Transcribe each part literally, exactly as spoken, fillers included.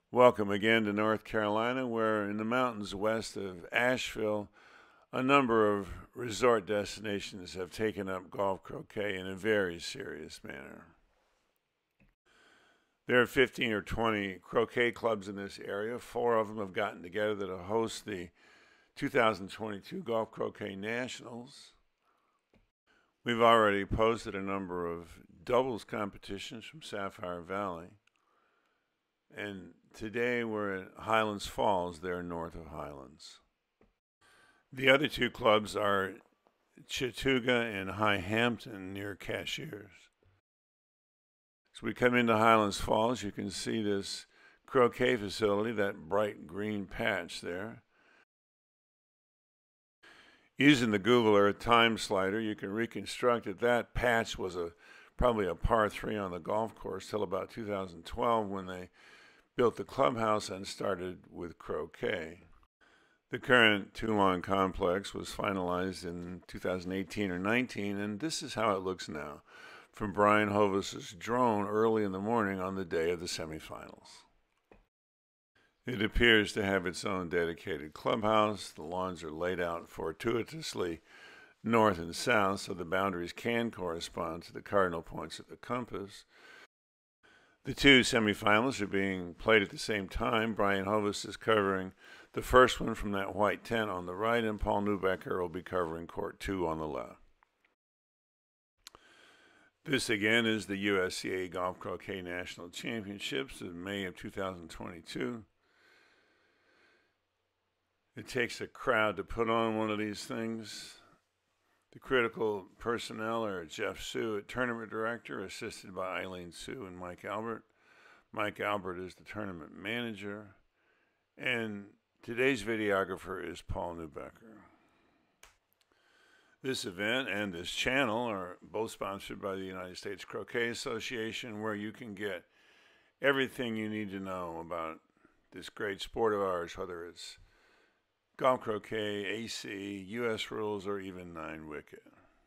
Welcome again to North Carolina, where in the mountains west of Asheville, a number of resort destinations have taken up golf croquet in a very serious manner. There are fifteen or twenty croquet clubs in this area. Four of them have gotten together to host the two thousand twenty-two Golf Croquet Nationals. We've already posted a number of doubles competitions from Sapphire Valley. And today we're at Highlands Falls, there north of Highlands. The other two clubs are Chattooga and High Hampton near Cashiers. As we come into Highlands Falls, you can see this croquet facility, that bright green patch there. Using the Google Earth time slider, you can reconstruct that that patch was a probably a par three on the golf course till about two thousand twelve when they built the clubhouse and started with croquet. The current two-lawn complex was finalized in two thousand eighteen or nineteen, and this is how it looks now from Brian Hovis's drone early in the morning on the day of the semifinals. It appears to have its own dedicated clubhouse. The lawns are laid out fortuitously north and south, so the boundaries can correspond to the cardinal points of the compass. The two semifinals are being played at the same time. Brian Hovis is covering the first one from that white tent on the right, and Paul Neubecker will be covering court two on the left. This again is the U S C A Golf Croquet National Championships in May of two thousand twenty-two. It takes a crowd to put on one of these things. The critical personnel are Jeff Sue, tournament director, assisted by Eileen Sue and Mike Albert. Mike Albert is the tournament manager. And today's videographer is Paul Neubecker. This event and this channel are both sponsored by the United States Croquet Association, where you can get everything you need to know about this great sport of ours, whether it's golf croquet, A C, U S rules, or even nine wicket.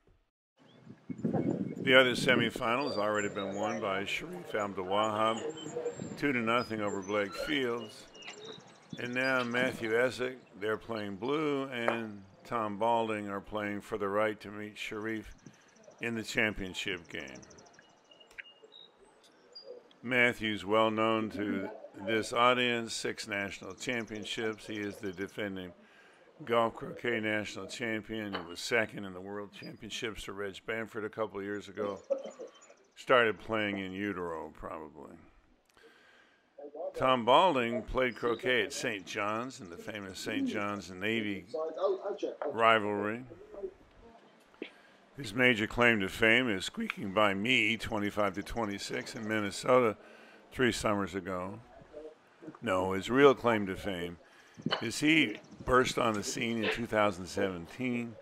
The other semifinal has already been won by Sharif Abdul-Wahab, two to nothing over Blake Fields. And now Matthew Essick, they're playing blue, and Tom Balding are playing for the right to meet Sharif in the championship game. Matthew's well known to this audience, six national championships. He is the defending Golf Croquet National Champion. He was second in the World Championships to Reg Bamford a couple of years ago. Started playing in utero, probably. Tom Balding played croquet at Saint John's in the famous Saint John's and Navy rivalry. His major claim to fame is squeaking by me twenty-five to twenty-six in Minnesota three summers ago. No, his real claim to fame is he burst on the scene in two thousand seventeen.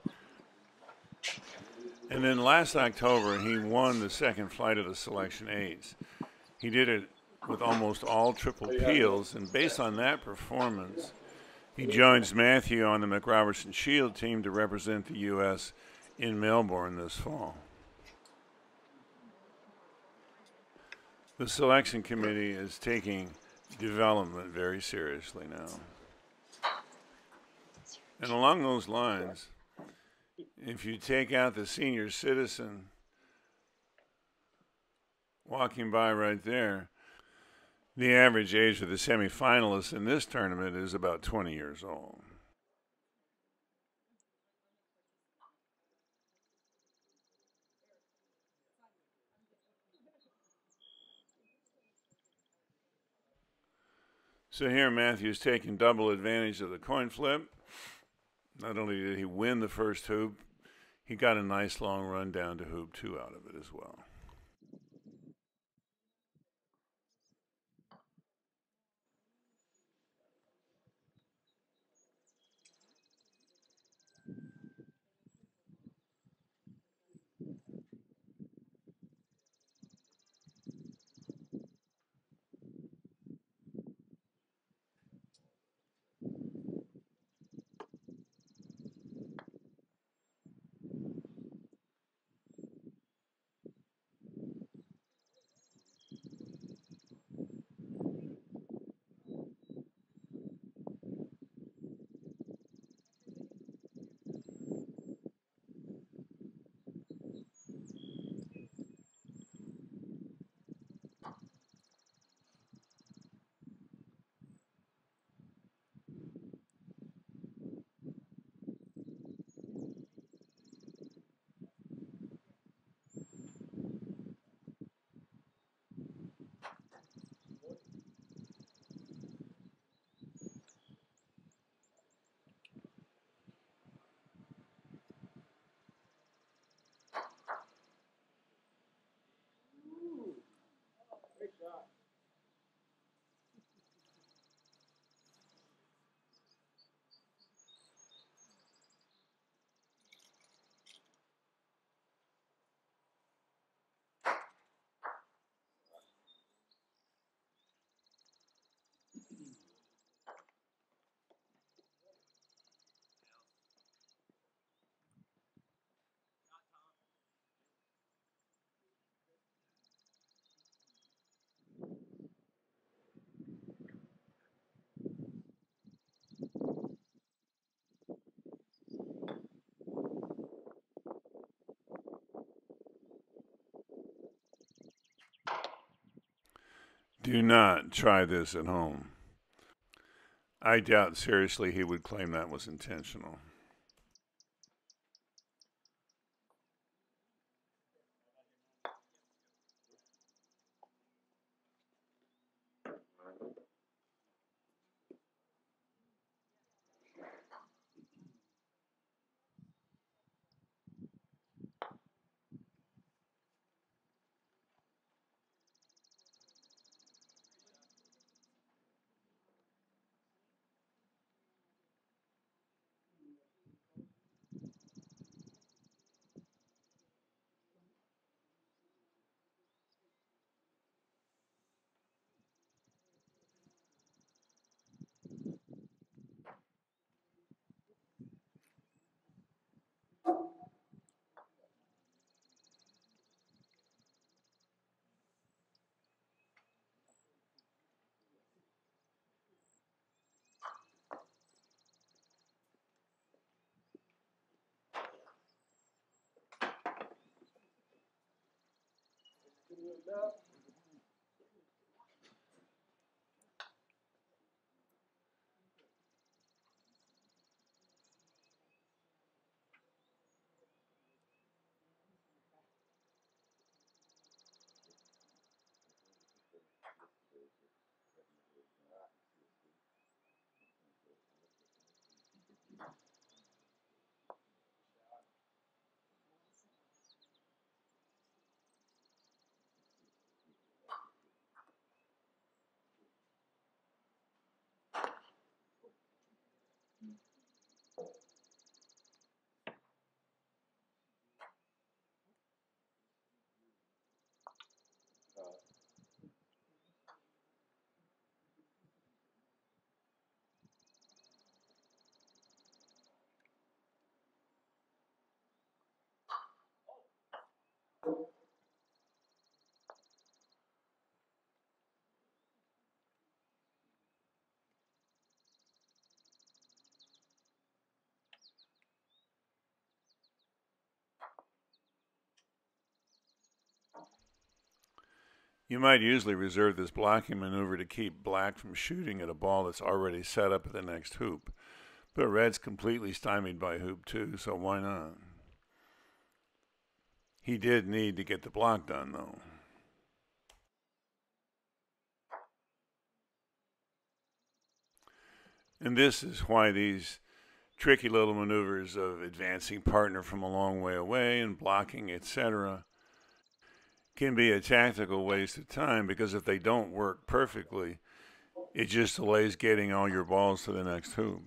And then last October, he won the second flight of the Selection Eights. He did it with almost all triple peels, and based on that performance, he joins Matthew on the McRobertson Shield team to represent the U S in Melbourne this fall. The selection committee is taking development very seriously now. And along those lines, if you take out the senior citizen walking by right there, the average age of the semifinalists in this tournament is about twenty years old. So here Matthew's taking double advantage of the coin flip. Not only did he win the first hoop, he got a nice long run down to hoop two out of it as well. Do not try this at home. I doubt seriously he would claim that was intentional. You might usually reserve this blocking maneuver to keep black from shooting at a ball that's already set up at the next hoop. But red's completely stymied by hoop two, so why not? He did need to get the block done, though. And this is why these tricky little maneuvers of advancing partner from a long way away and blocking, et cetera, can be a tactical waste of time, because if they don't work perfectly, it just delays getting all your balls to the next hoop.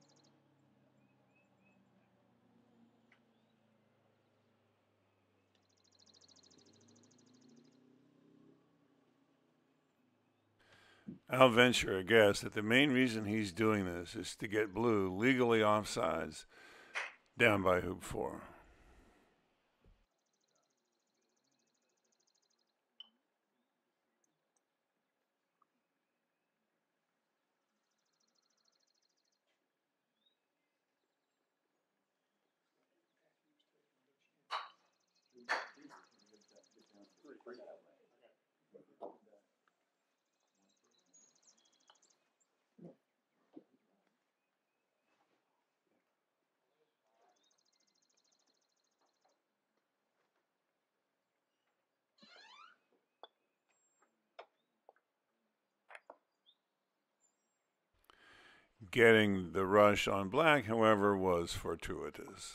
I'll venture a guess that the main reason he's doing this is to get blue legally offsides down by hoop four. Getting the rush on black, however, was fortuitous.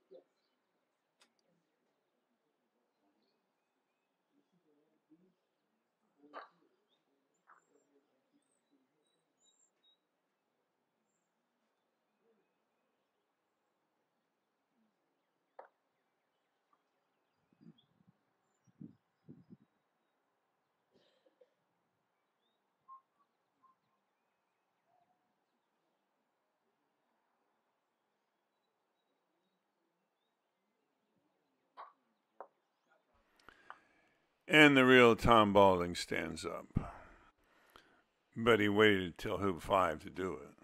And the real Tom Balding stands up. But he waited till hoop five to do it.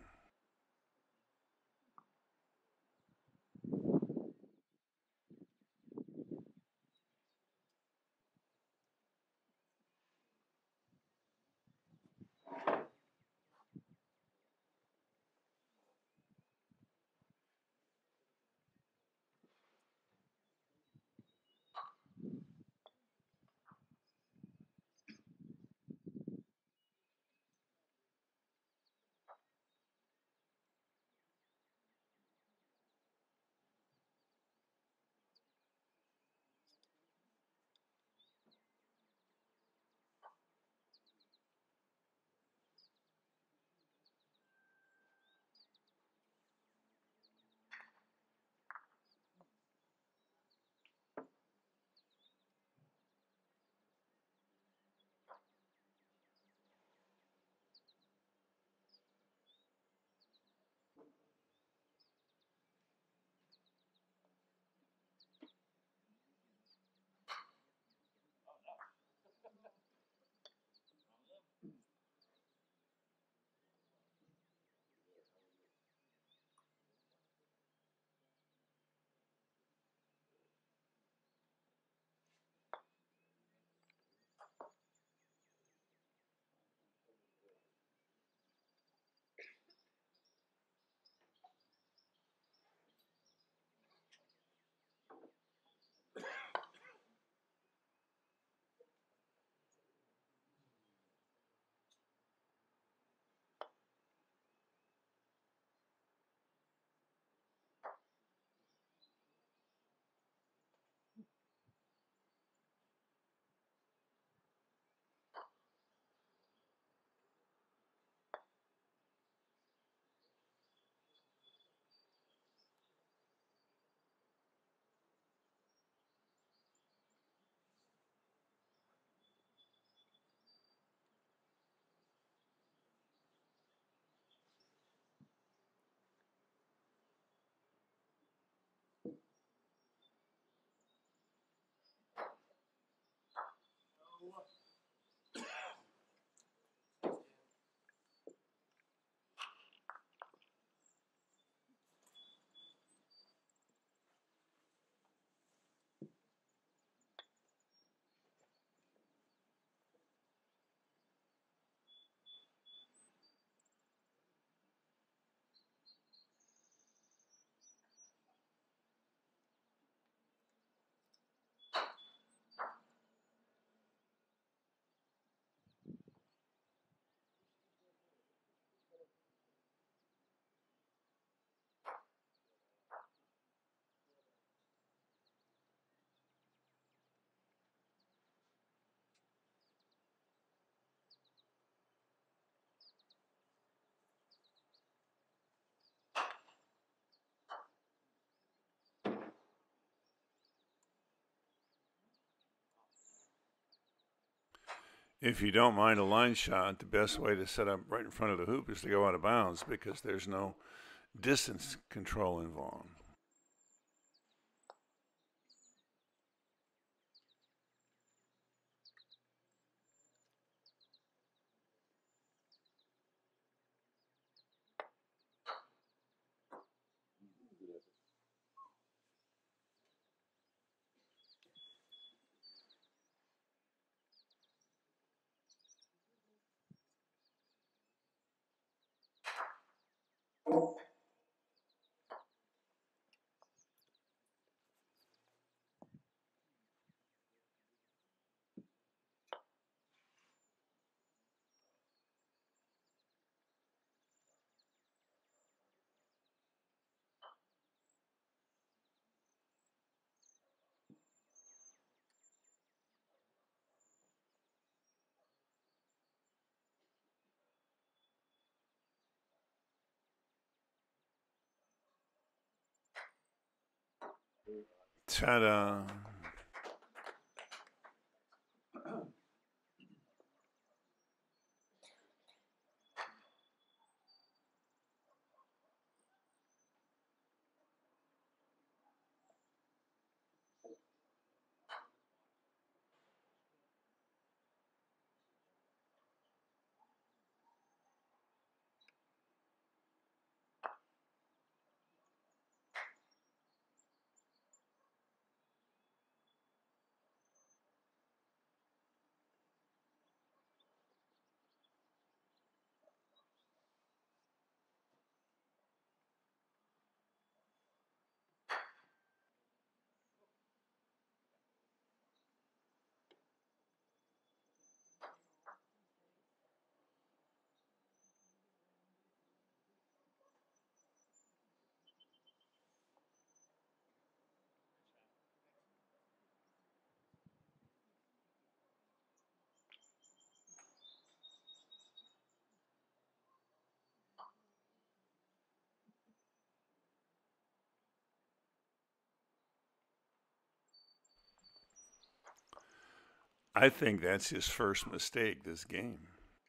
If you don't mind a line shot, the best way to set up right in front of the hoop is to go out of bounds because there's no distance control involved. Ta-da. I think that's his first mistake this game.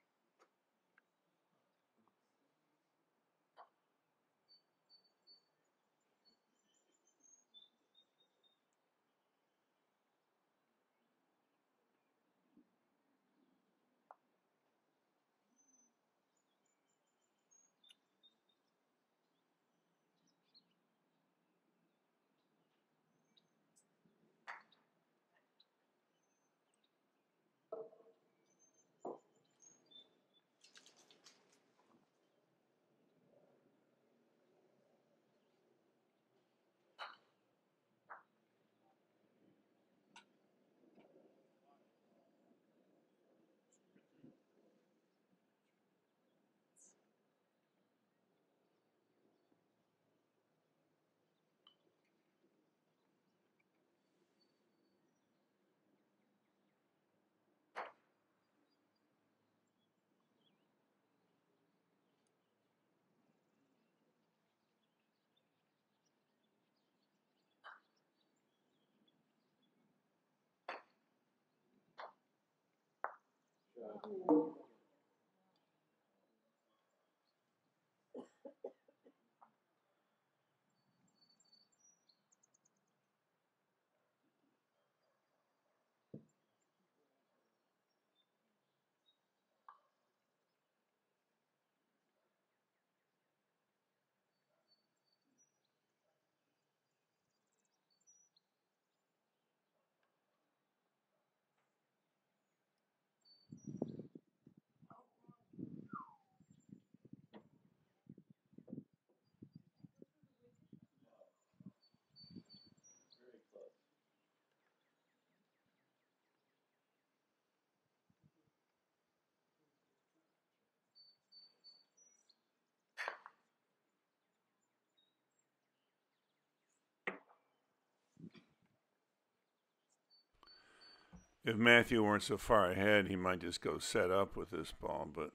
If Matthew weren't so far ahead, he might just go set up with this ball. But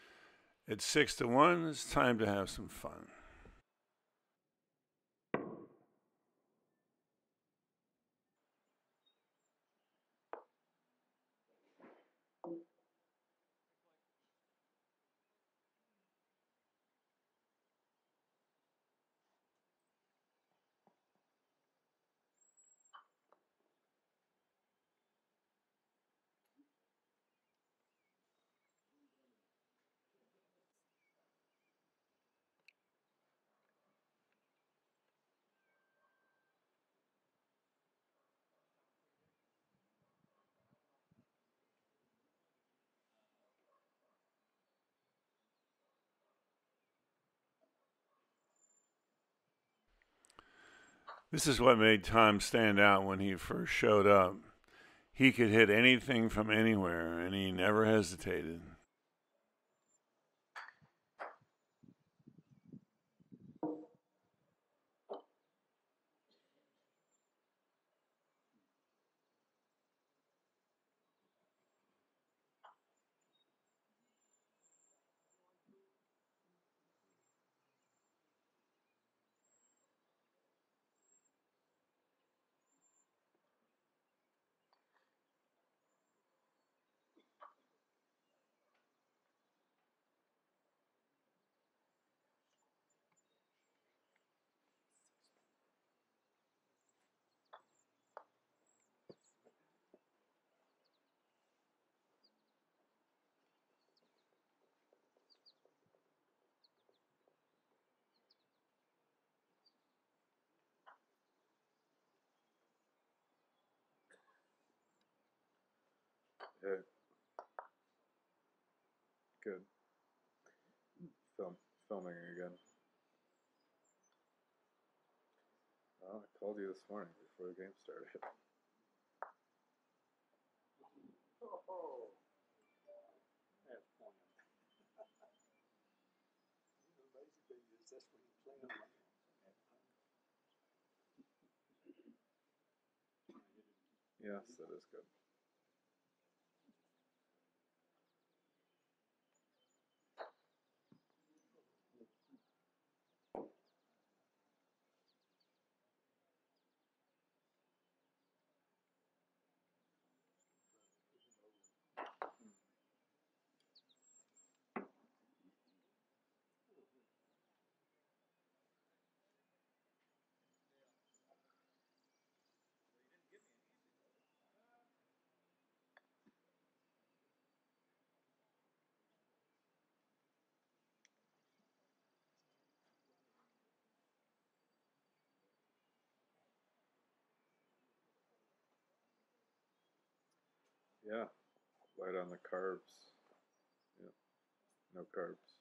at six to one, it's time to have some fun. This is what made Tom stand out when he first showed up. He could hit anything from anywhere, and he never hesitated. Yeah. Good. Film, filming again. Well, I called you this morning before the game started. Oh, that's funny. The amazing thing is that's when you play on land. Yes, that is good. Yeah, light on the carbs. Yeah, no carbs.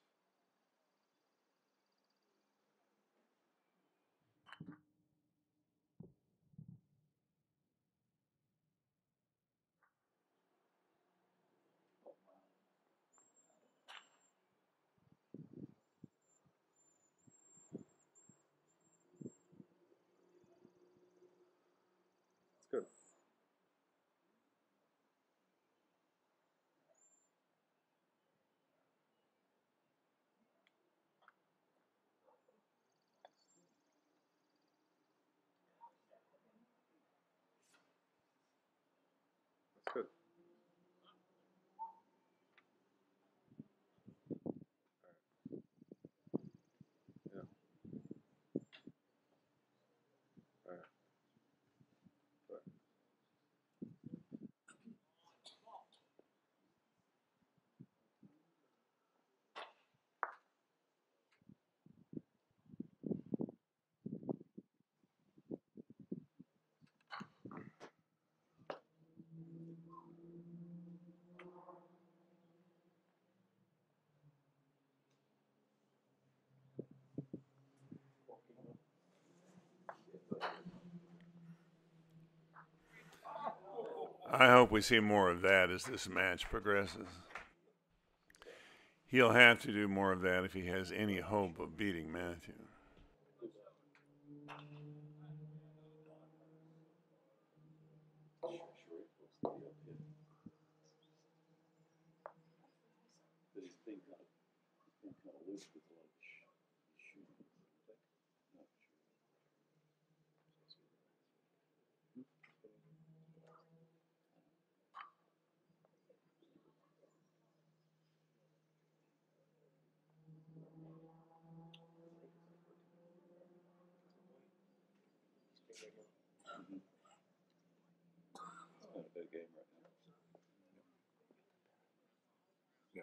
It's good. That's good. Yeah. All right. But I hope we see more of that as this match progresses. He'll have to do more of that if he has any hope of beating Matthew. But he's been kind of, he's been kind of loose with a lot of shooting. Not sure. Mm-hmm. It's not a bad game right now. yeah.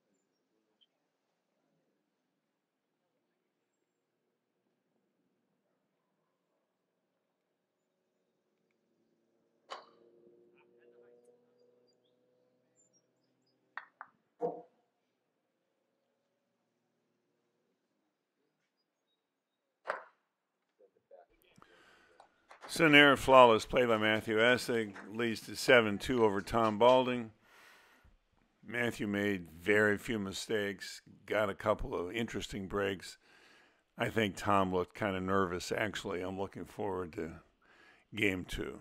So near flawless play by Matthew Essick leads to seven two over Tom Balding. Matthew made very few mistakes, got a couple of interesting breaks. I think Tom looked kind of nervous, actually. I'm looking forward to game two.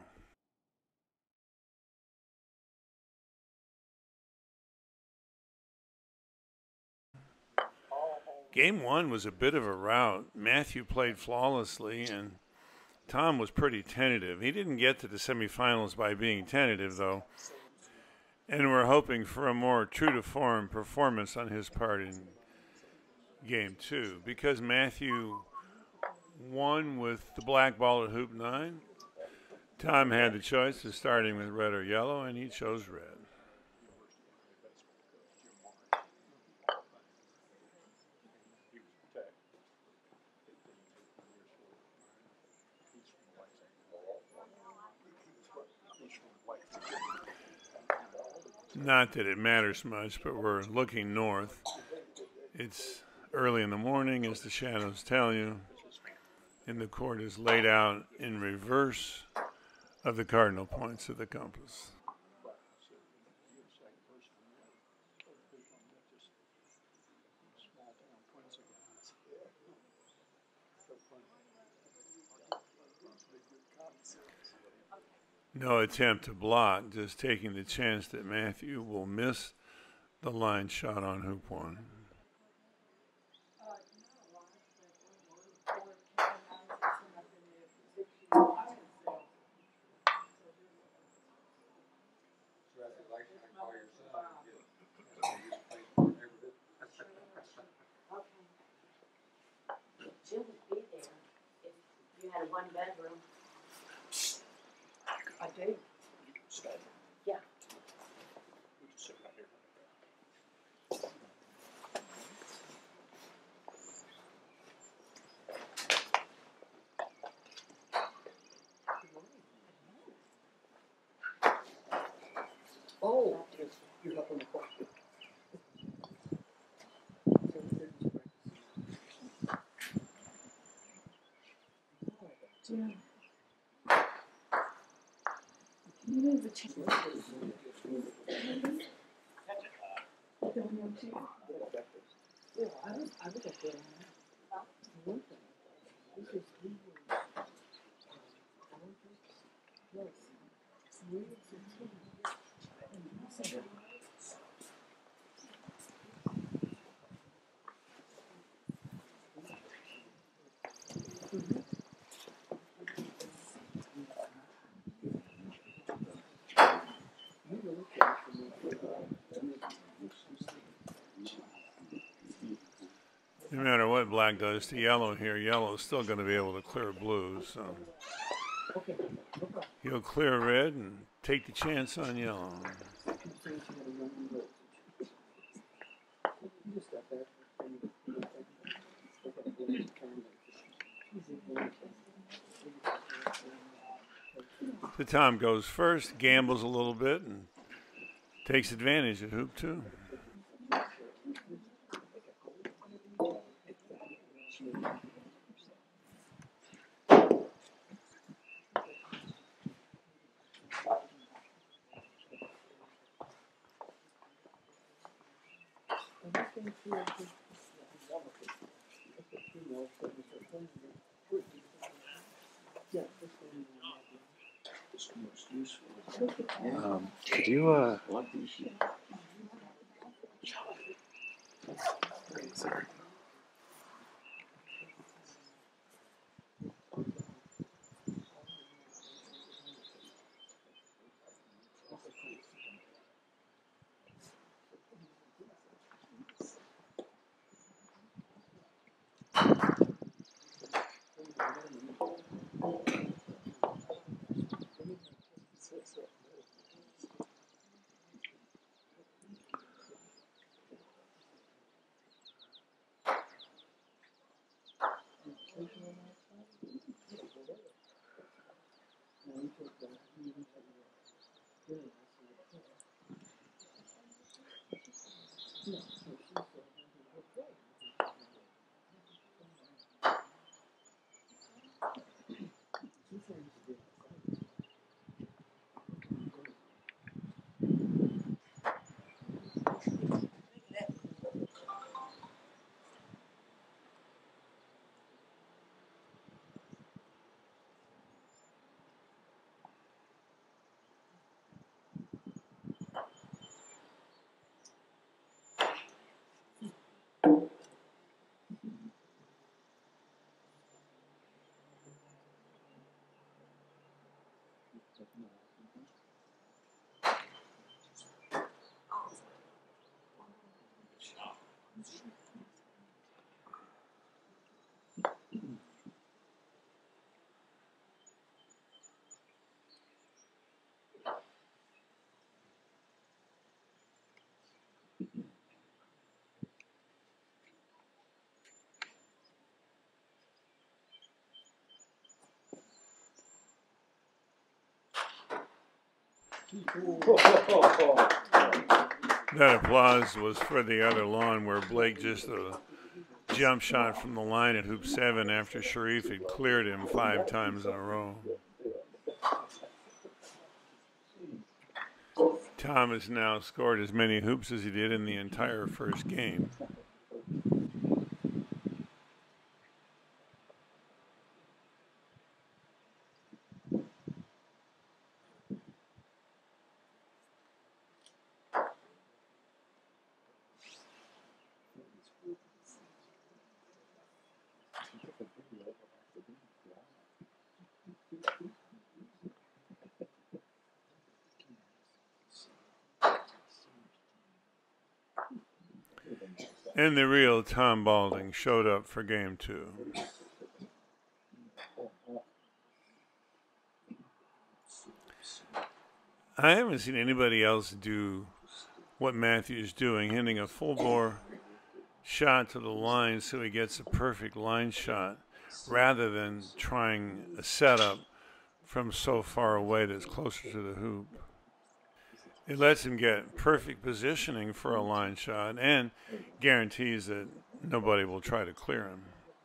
Game one was a bit of a rout. Matthew played flawlessly, and Tom was pretty tentative. He didn't get to the semifinals by being tentative, though. And we're hoping for a more true-to-form performance on his part in game two. Because Matthew won with the black ball at hoop nine, Tom had the choice of starting with red or yellow, and he chose red. Not that it matters much, but we're looking north. It's early in the morning, as the shadows tell you, and the court is laid out in reverse of the cardinal points of the compass. No attempt to block, just taking the chance that Matthew will miss the line shot on hoop one. Jim would be there if you had a one bedroom. I do. Yeah. We can sit right here. Oh, you're up on the court. Yeah. You need the change. Yeah, I was, I was up there. This is No matter what black does to yellow here, yellow is still going to be able to clear blue. So he'll clear red and take the chance on yellow. So Tom goes first, gambles a little bit, and takes advantage of hoop two. Um, could you, uh, sorry. Oh, oh, oh, oh. That applause was for the other lawn where Blake just a jump shot from the line at hoop seven after Sharif had cleared him five times in a row. Tom has now scored as many hoops as he did in the entire first game. And the real Tom Balding showed up for game two. I haven't seen anybody else do what Matthew's doing, hitting a full bore shot to the line so he gets a perfect line shot, rather than trying a setup from so far away that's closer to the hoop. It lets him get perfect positioning for a line shot and guarantees that nobody will try to clear him.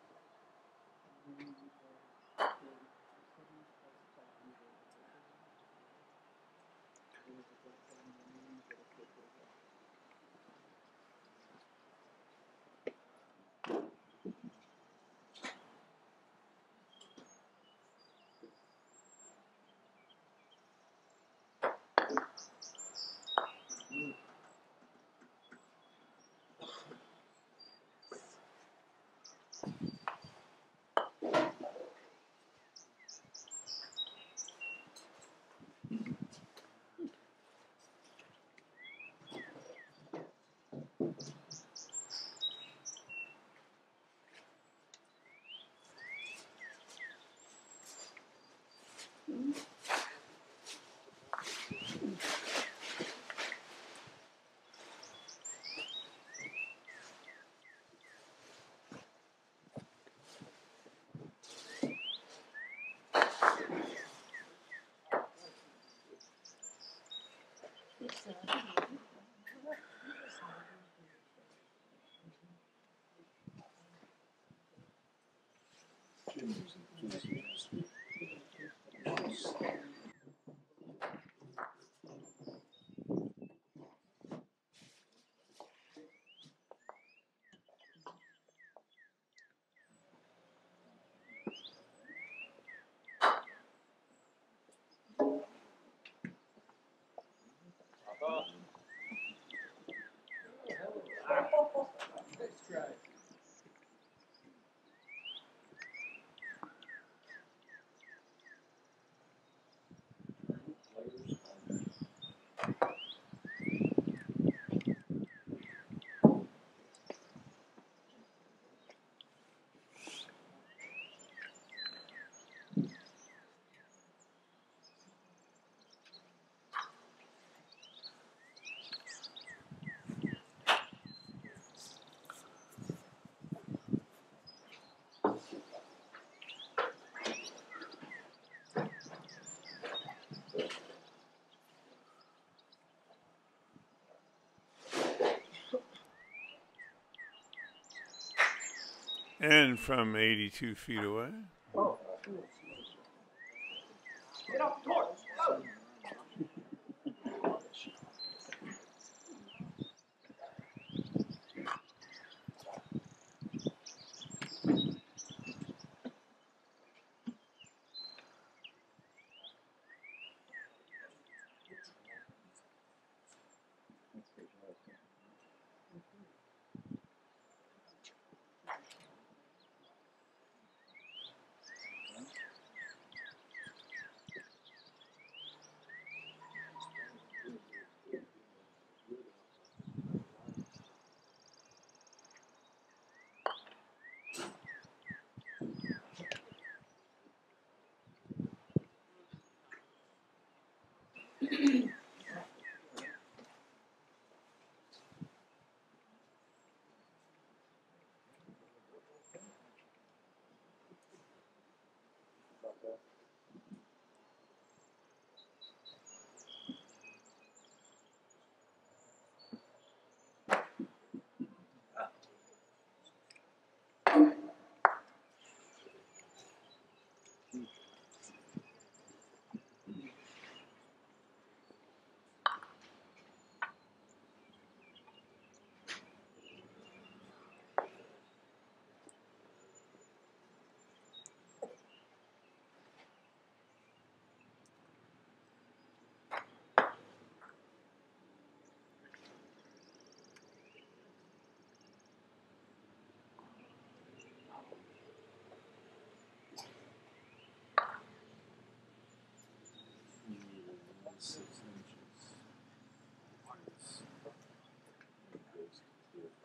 And from eighty-two feet away. Oh. Get off the court. Oh. six inches. Minus equals to two.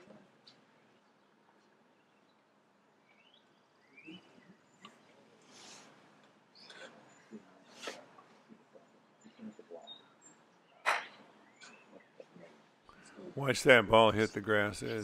Watch that ball hit the grass edge.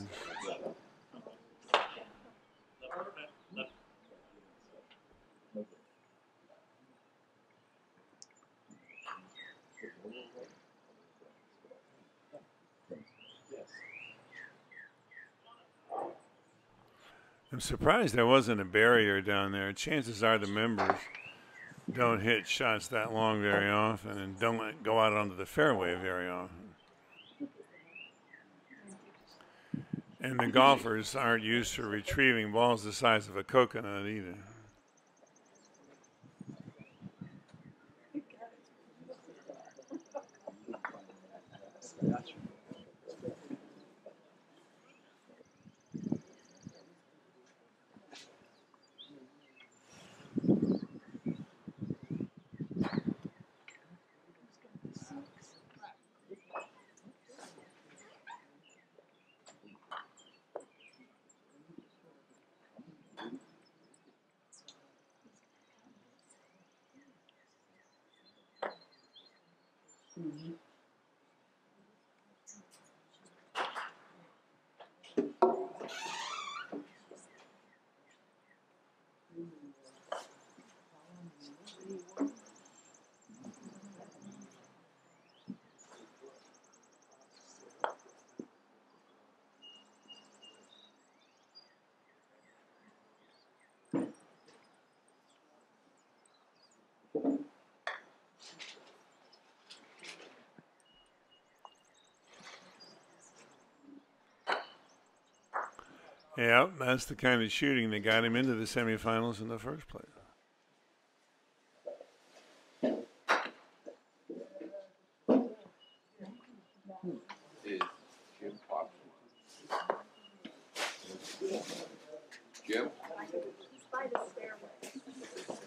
I'm surprised there wasn't a barrier down there. Chances are the members don't hit shots that long very often and don't go out onto the fairway very often. And the golfers aren't used to retrieving balls the size of a coconut either. Yeah, that's the kind of shooting that got him into the semifinals in the first place. Is Jim Fox? Jim? He's by the stairway.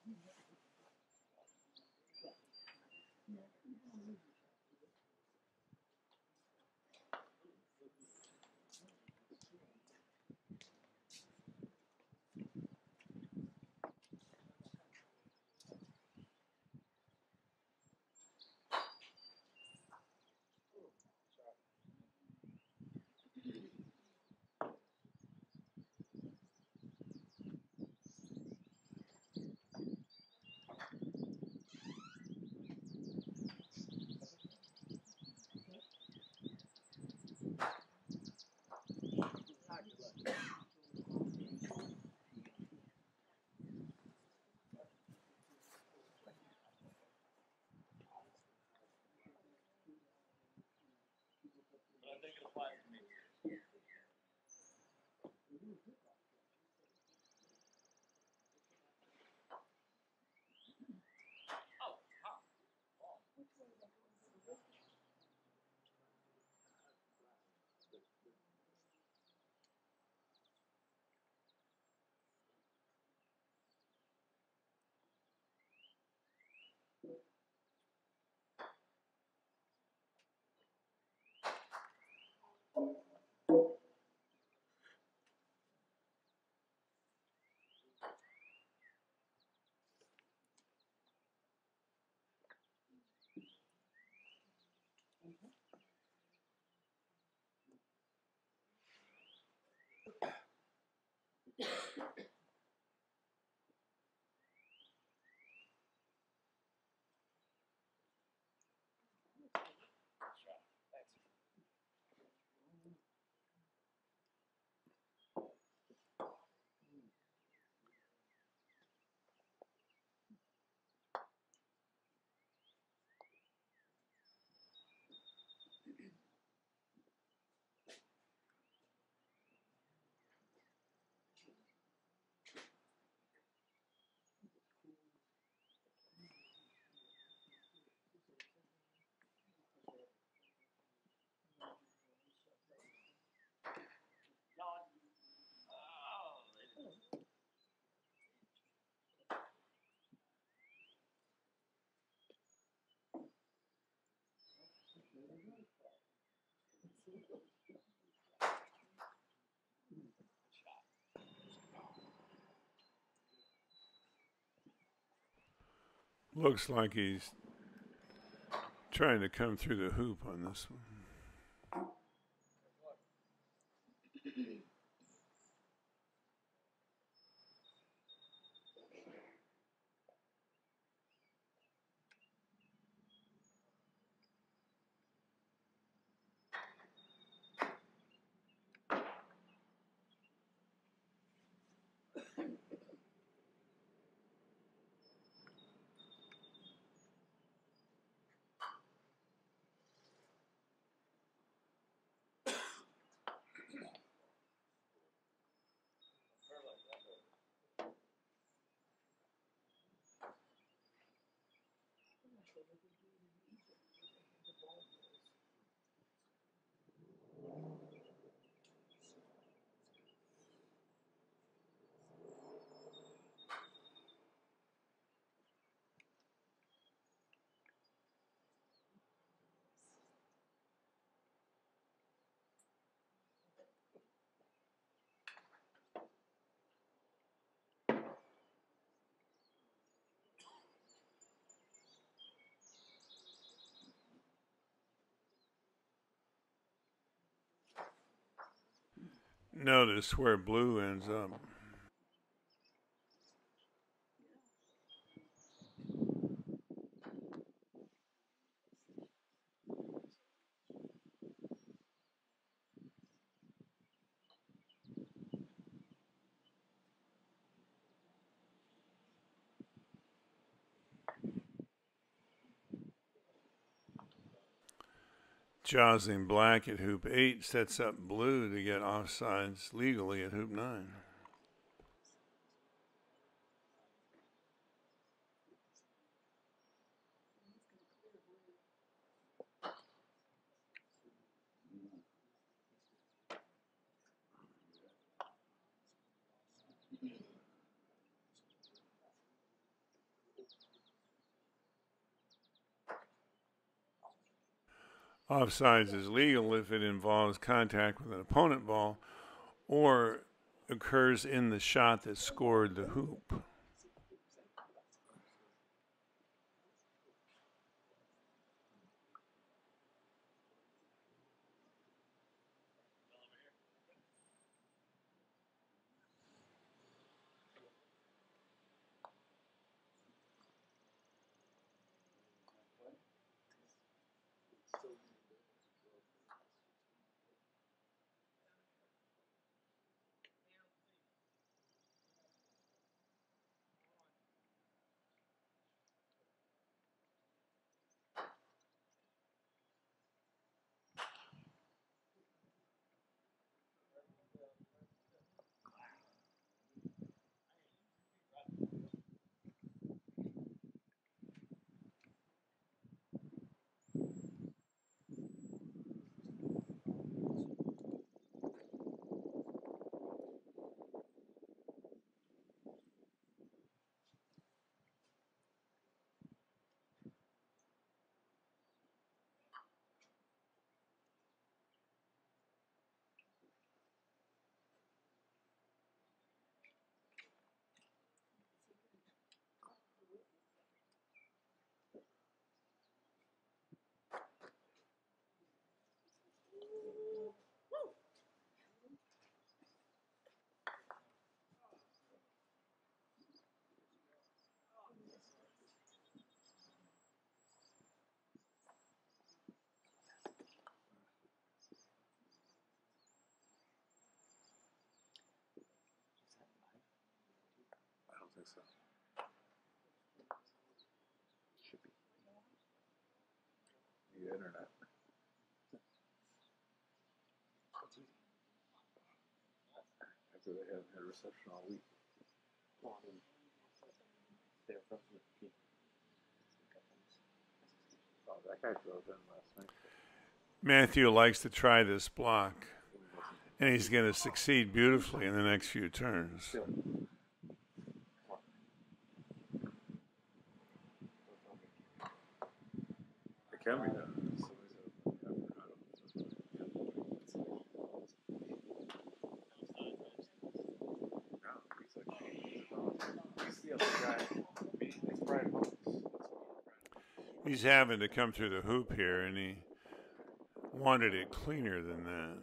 Looks like he's trying to come through the hoop on this one. Notice where blue ends up. Jostling black at hoop eight sets up blue to get offsides legally at hoop nine. Offsides is legal if it involves contact with an opponent ball or occurs in the shot that scored the hoop. I don't think so. Should be. The internet. After they haven't had reception all week. Oh, that guy drove in last night. Matthew likes to try this block, and he's going to succeed beautifully in the next few turns. It can be done. He's having to come through the hoop here, and he wanted it cleaner than that.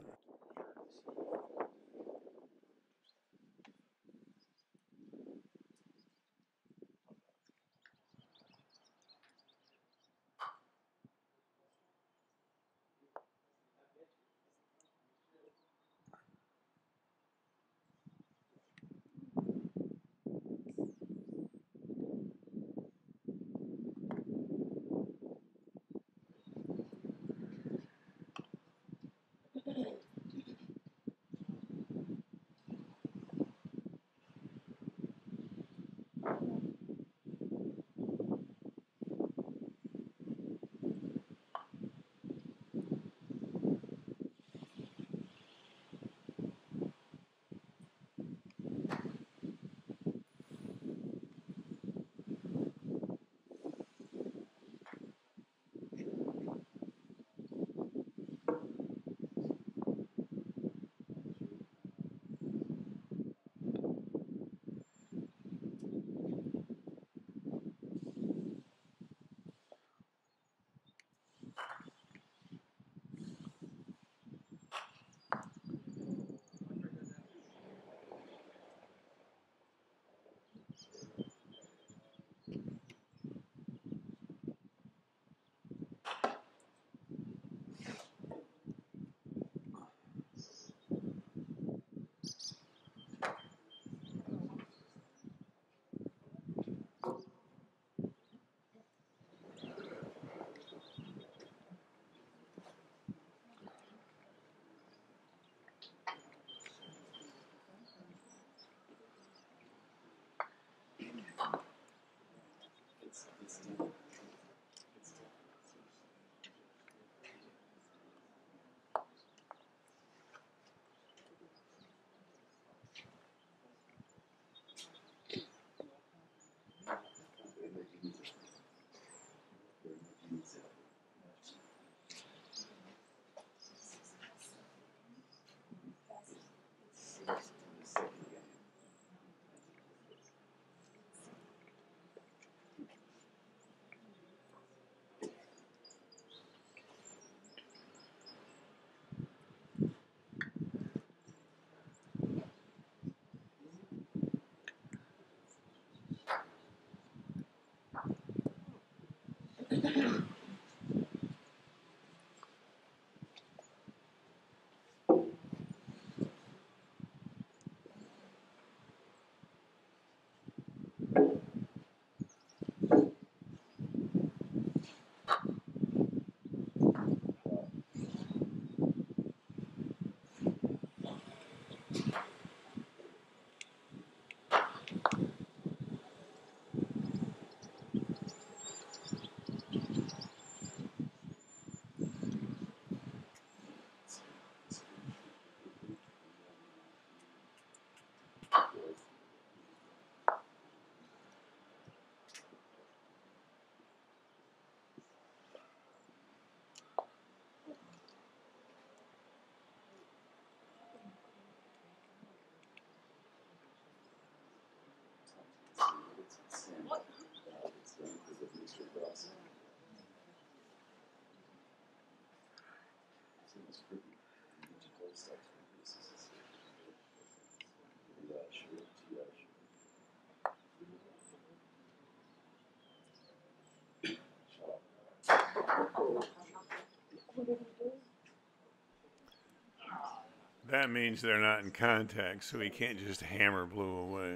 That means they're not in contact, so he can't just hammer blue away.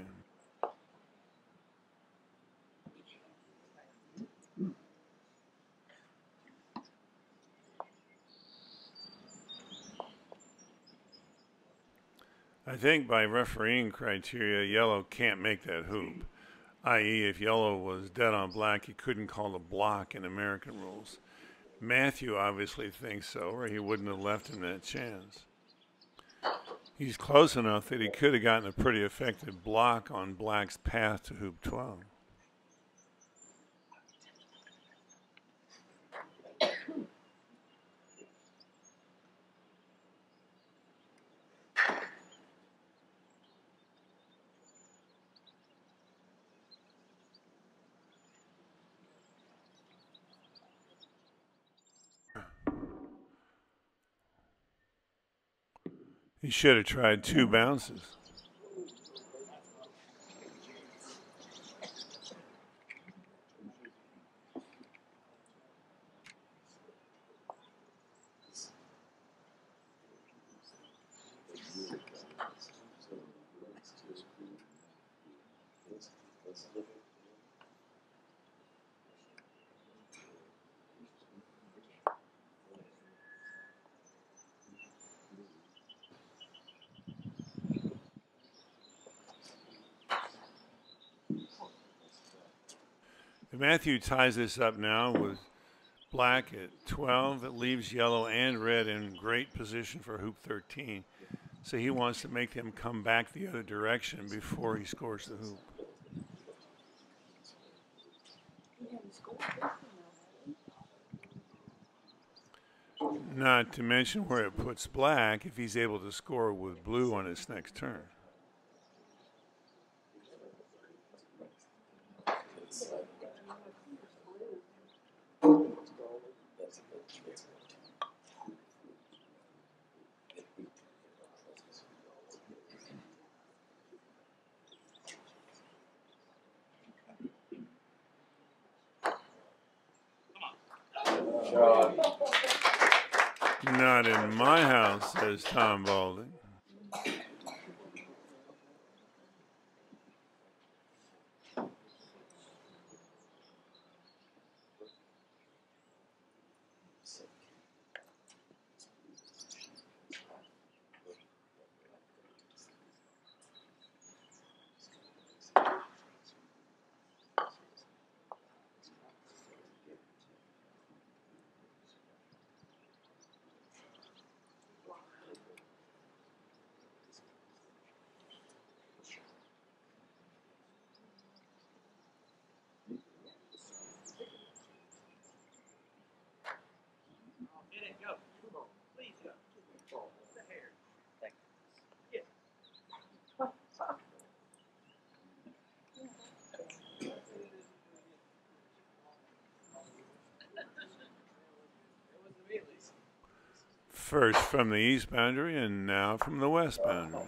I think by refereeing criteria, yellow can't make that hoop. that is, if yellow was dead on black, he couldn't call the block in American rules. Matthew obviously thinks so, or he wouldn't have left him that chance. He's close enough that he could have gotten a pretty effective block on black's path to hoop twelve. He should have tried two bounces. If Matthew ties this up now with black at twelve, it leaves yellow and red in great position for hoop thirteen. So he wants to make them come back the other direction before he scores the hoop. Not to mention where it puts black if he's able to score with blue on his next turn. Not in my house, says Tom Balding. First from the east boundary and now from the west boundary.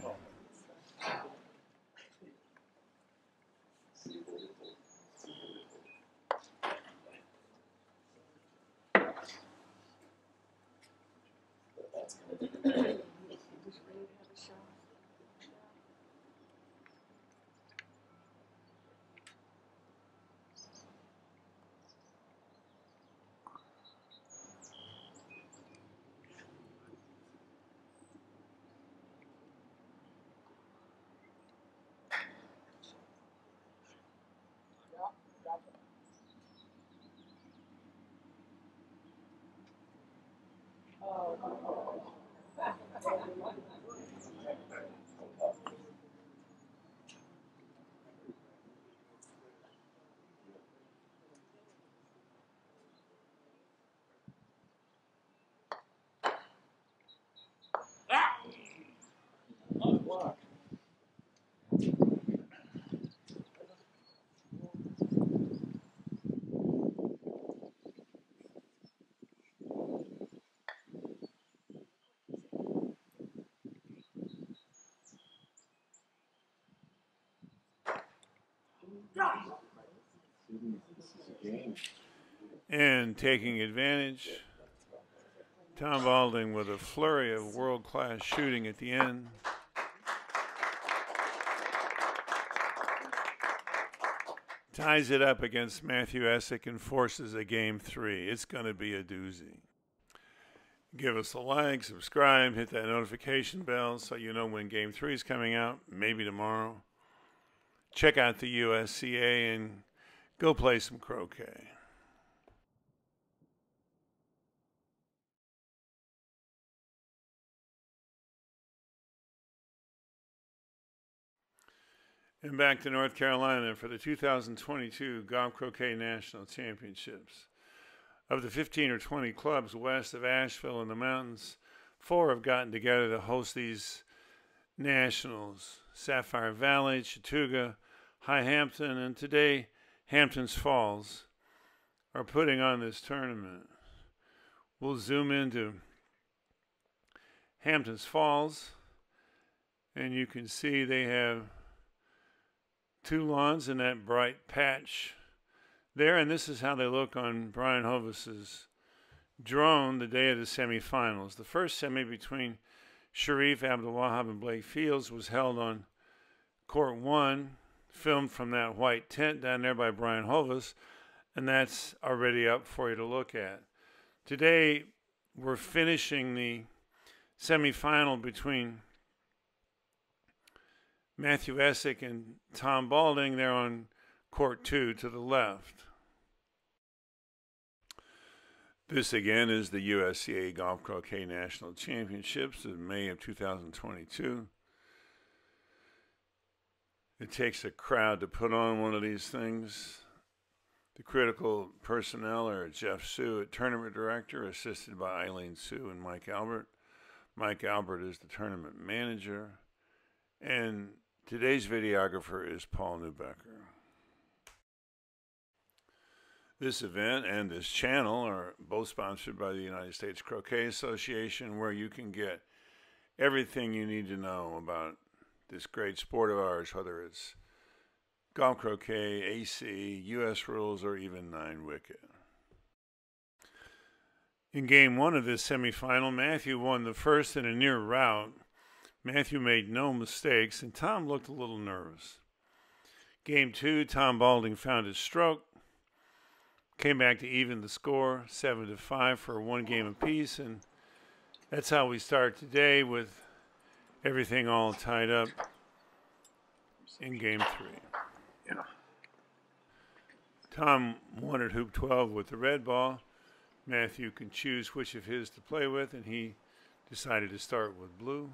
And taking advantage, Tom Balding with a flurry of world-class shooting at the end. Ties it up against Matthew Essick and forces a game three. It's going to be a doozy. Give us a like, subscribe, hit that notification bell so you know when game three is coming out, maybe tomorrow. Check out the U S C A and go play some croquet. And back to North Carolina for the two thousand twenty-two Golf Croquet National Championships. Of the fifteen or twenty clubs west of Asheville in the mountains, four have gotten together to host these nationals. Sapphire Valley, Chattooga, High Hampton, and today Hamptons Falls are putting on this tournament. We'll zoom into Hamptons Falls, and you can see they have two lawns in that bright patch there, and this is how they look on Brian Hovis's drone the day of the semifinals. The first semi between Sharif Abdul-Wahab and Blake Fields was held on court one, filmed from that white tent down there by Brian Hovis, and that's already up for you to look at. Today, we're finishing the semifinal between Matthew Essick and Tom Balding. They're on court two to the left. This again is the U S C A Golf Croquet National Championships in May of two thousand twenty-two. It takes a crowd to put on one of these things. The critical personnel are Jeff Sue, tournament director, assisted by Eileen Sue and Mike Albert. Mike Albert is the tournament manager. And today's videographer is Paul Neubecker. This event and this channel are both sponsored by the United States Croquet Association, where you can get everything you need to know about this great sport of ours, whether it's golf croquet, A C, U S rules, or even nine wicket. In game one of this semifinal, Matthew won the first in a near rout. Matthew made no mistakes, and Tom looked a little nervous. Game two, Tom Balding found his stroke, came back to even the score, seven to five for one game apiece, and that's how we start today with everything all tied up in game three. Yeah. Tom won at hoop twelve with the red ball. Matthew can choose which of his to play with, and he decided to start with blue.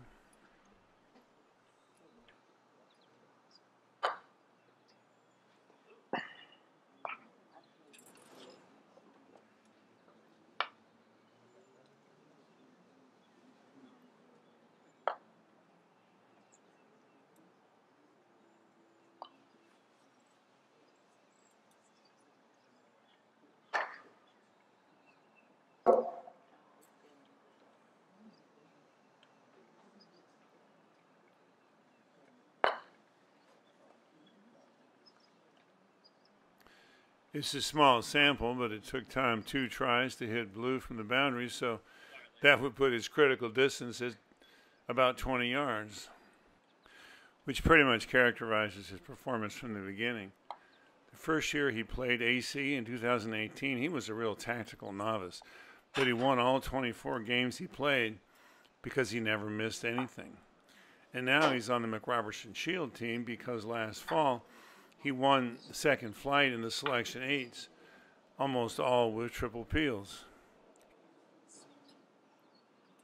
It's a small sample, but it took Tom two tries to hit blue from the boundary, so that would put his critical distance at about twenty yards, which pretty much characterizes his performance from the beginning. The first year he played A C in two thousand eighteen, he was a real tactical novice, but he won all twenty-four games he played because he never missed anything. And now he's on the McRobertson Shield team because last fall he won the second flight in the selection eights, almost all with triple peels.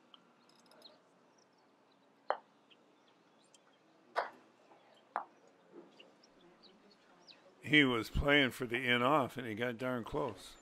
he was playing for the in off, and he got darn close.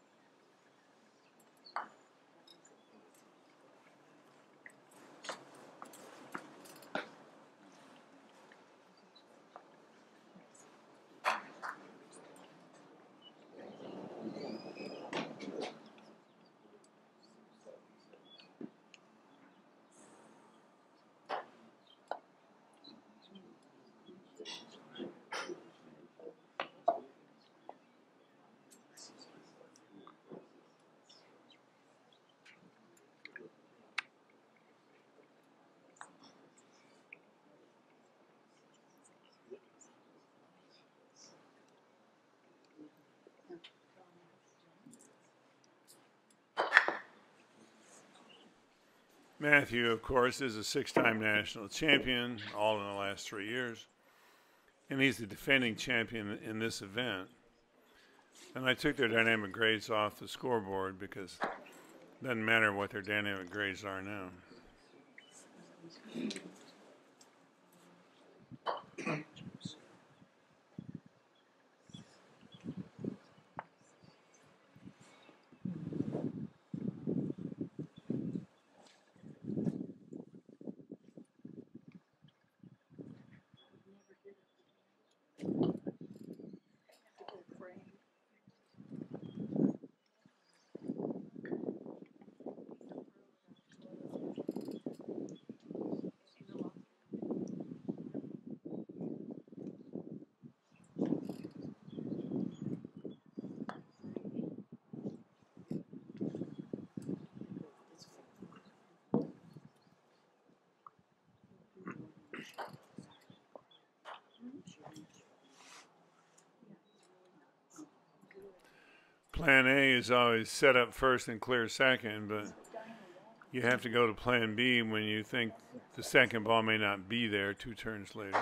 Matthew, of course, is a six-time national champion, all in the last three years. And he's the defending champion in this event. And I took their dynamic grades off the scoreboard because it doesn't matter what their dynamic grades are now. Plan A is always set up first and clear second, but you have to go to plan B when you think the second ball may not be there two turns later.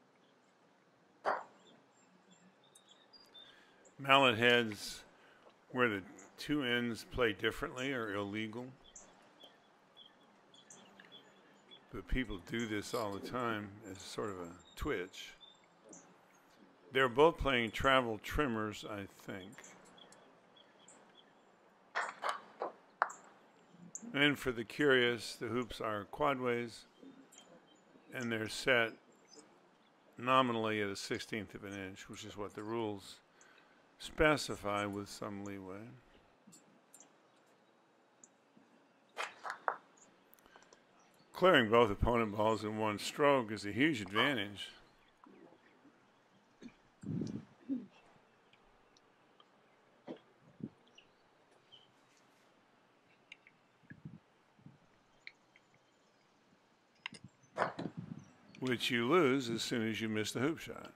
Mallet heads where the two ends play differently are illegal. But people do this all the time as sort of a twitch. They're both playing travel trimmers, I think. And for the curious, the hoops are quadways, and they're set nominally at a sixteenth of an inch, which is what the rules specify with some leeway. Clearing both opponent balls in one stroke is a huge advantage. Which you lose as soon as you miss the hoop shot.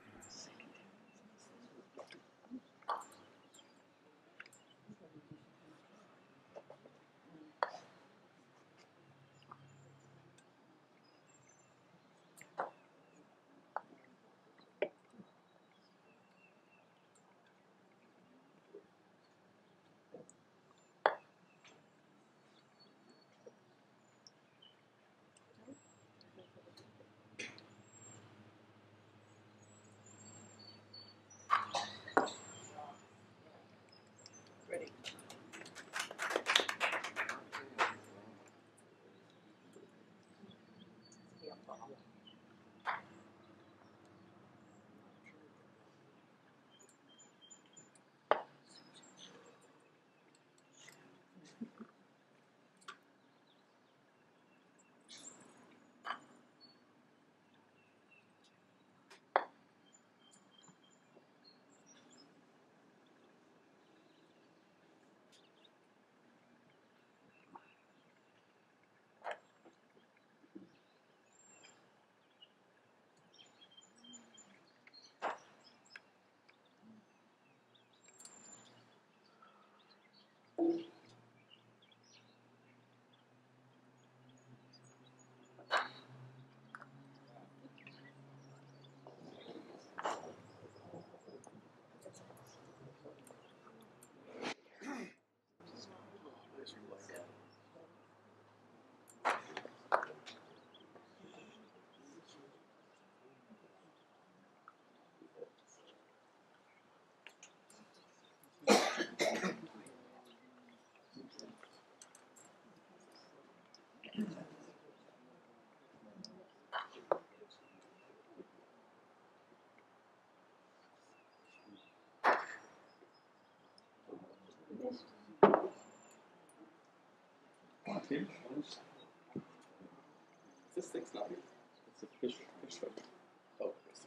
This thing's not here. It's a fish, fish hook. Oh, this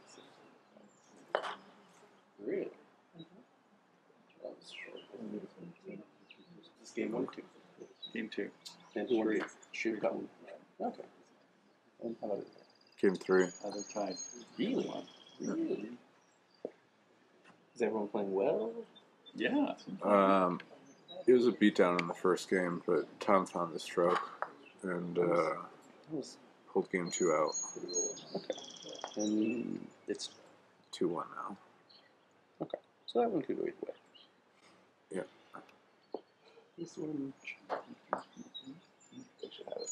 is it. Really? That was short. This game one or two? Game two. And who won? Shoot, got one. Okay. And how about it? Game three. Other tied. Really? Really? Is everyone playing well? Yeah. Um, it was a beatdown in the first game, but Tom found the stroke and uh, pulled game two out. Okay. And it's two one now. okay. So that one could go either way. Yeah. This one. They should have it.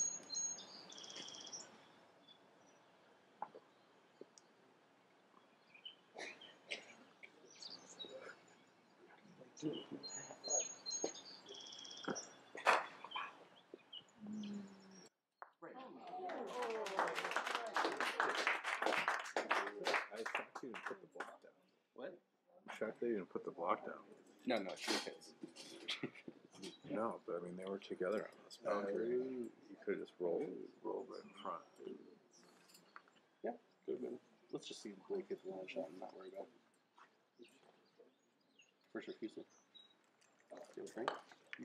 I shocked you didn't put the block down. What? I'm shocked they didn't put the block down. No, no, she hits. No, but I mean, they were together on this boundary. You could have just rolled, rolled right in front. Yeah, could have been. Let's just see if Blake gets one shot and not worry about it. First refusal. Do you think?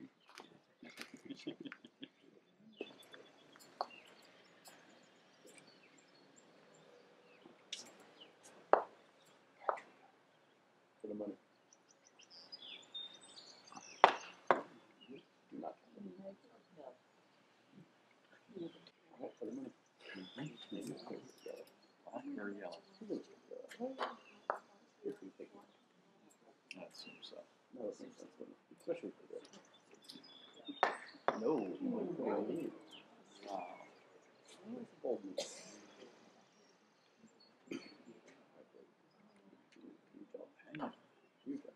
For the money. Not. Alright, for the money. Maybe black or yellow? If you think. That seems so. No, that makes sense, wouldn't it? Especially for this. No, no. Wow. Boldness. You go. Hang on. You go.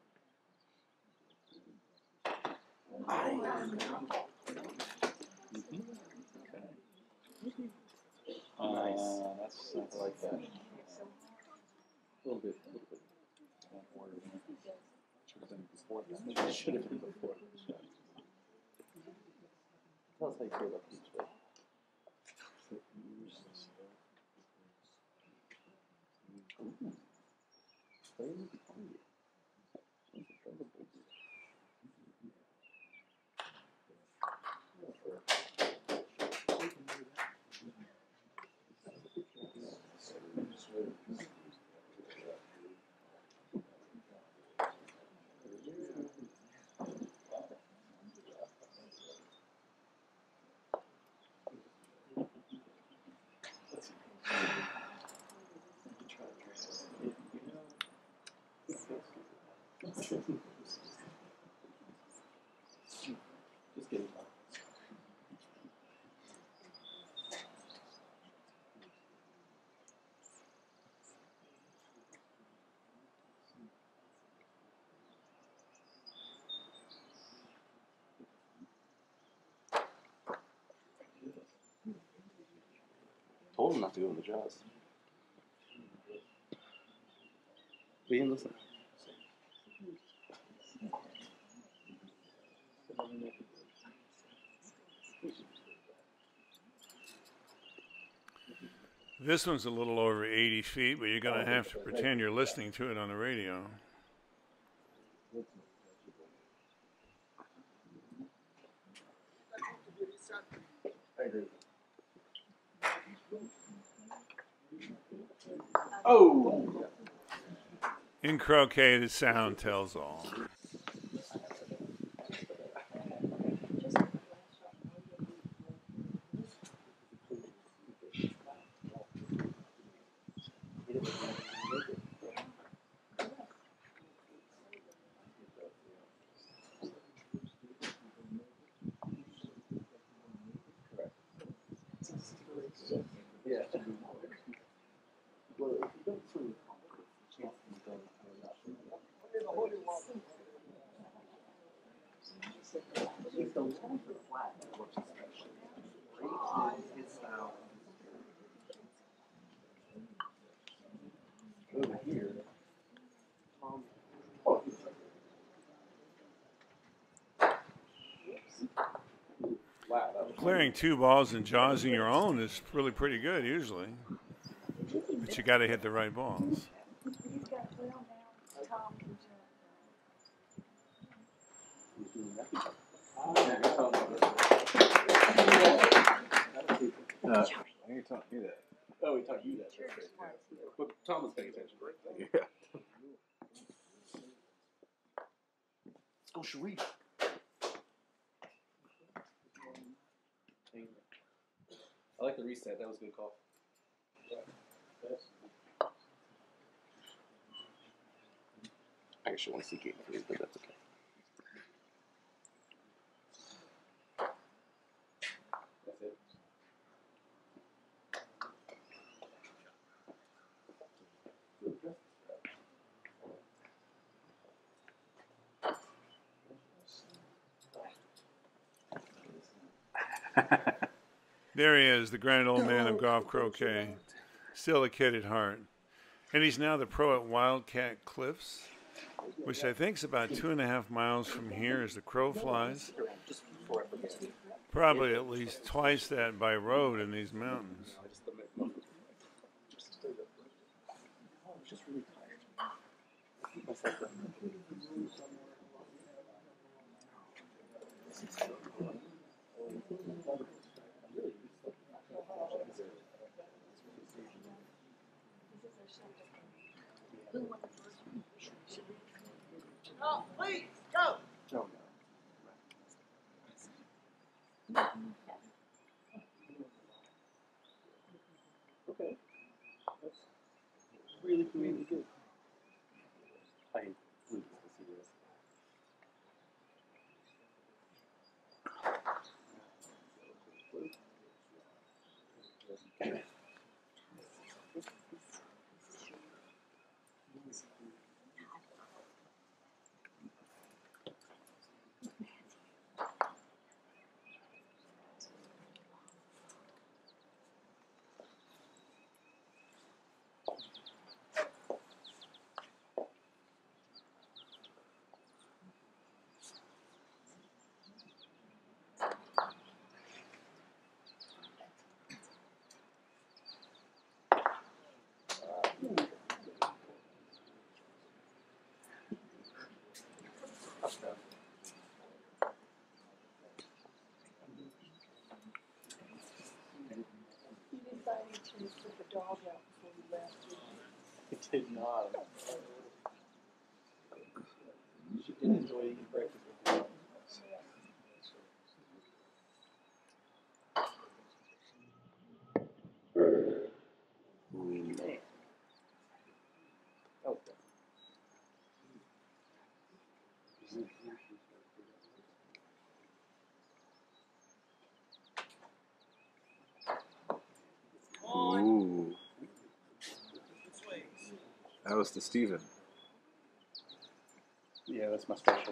Uh, Nice. That's, that's like that. A little bit. A little bit. Should have been before that. Should have been before. Tell us how you feel about each way. Just kidding. Told him not to go in the jaws. We didn't listen. This one's a little over eighty feet, but you're going to have to pretend you're listening to it on the radio. Oh! In croquet, the sound tells all. Yeah. Over here. Um, oh. Wow, that was Clearing two balls and jaws in your own is really pretty good usually. But you got to hit the right balls. Uh, I ain't taught me that. Oh, we taught you that. But Tom was paying attention. Yeah. Let's go, Sharif. I like the reset. That was a good call. I actually want to see game three, but that's okay. That's it. There he is, the grand old man of golf croquet. Still a kid at heart. And he's now the pro at Wildcat Cliffs, which I think is about two and a half miles from here as the crow flies. Probably at least twice that by road in these mountains. Oh, please, go! No, okay. That's really, really good. I hate losing to see this. He decided to put the dog out before he left. It did not. She did enjoy eating breakfast with the dog. Man. Oh. Ooh. That was to Steven. Yeah, that's my special.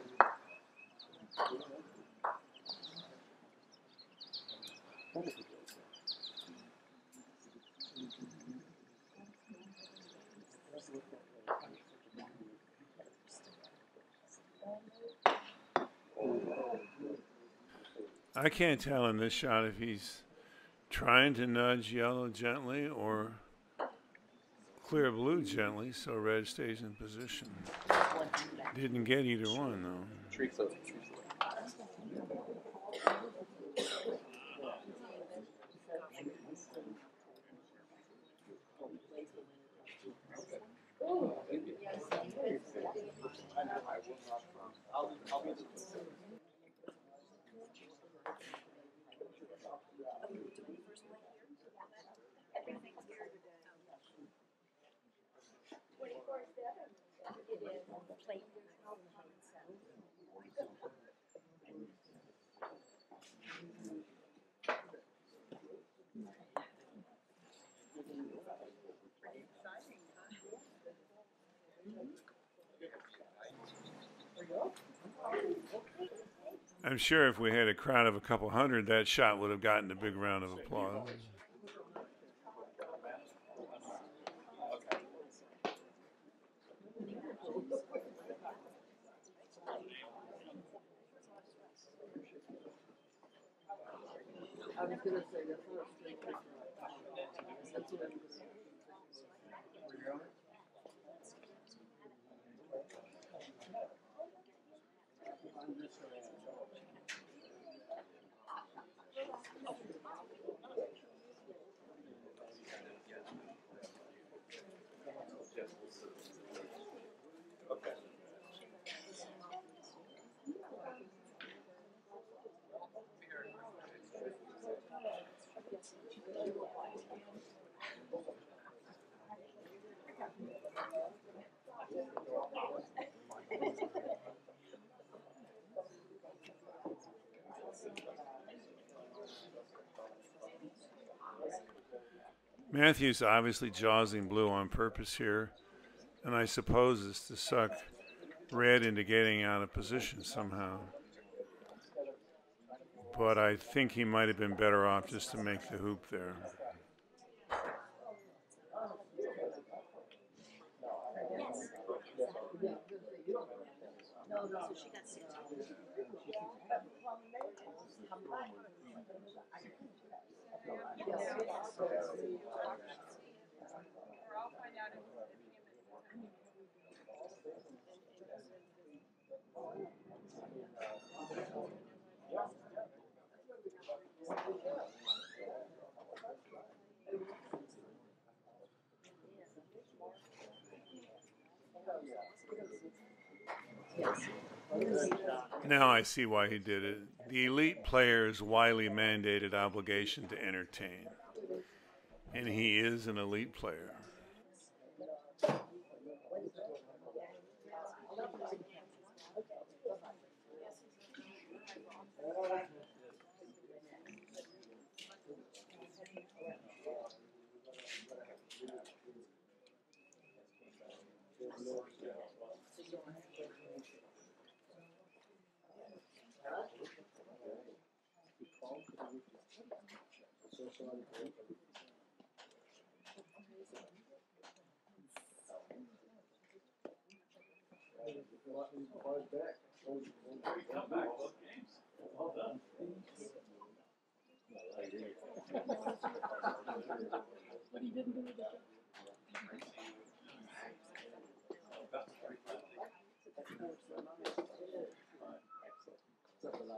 I can't tell in this shot if he's trying to nudge yellow gently or clear blue gently, so red stays in position. Didn't get either one, though. Tree close. Tree close. I'm sure if we had a crowd of a couple hundred, that shot would have gotten a big round of applause. I was gonna say that's not straight. That's what I'm Matthew's obviously jawsing blue on purpose here, and I suppose it's to suck red into getting out of position somehow. But I think he might have been better off just to make the hoop there. Now I see why he did it. The elite player's widely mandated obligation to entertain. And he is an elite player.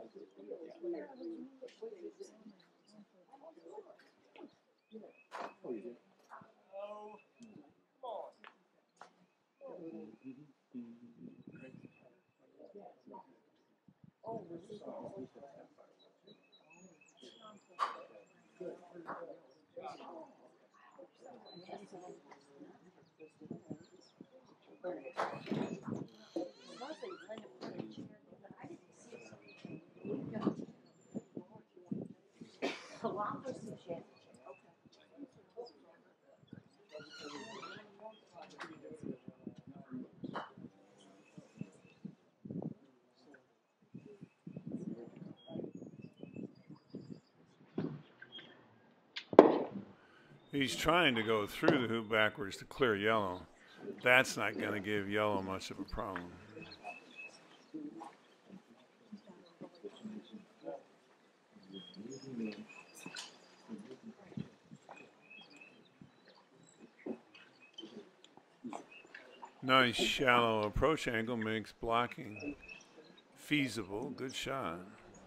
He's trying to go through the hoop backwards to clear yellow. That's not going to give yellow much of a problem. Nice shallow approach angle makes blocking feasible. Good shot.